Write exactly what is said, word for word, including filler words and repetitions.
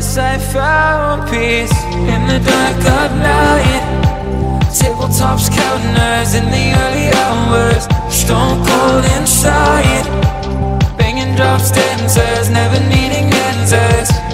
guess I found peace in the dark of night. Tabletops, counters in the early hours, stone cold inside. Banging drops, dancers, never needing answers.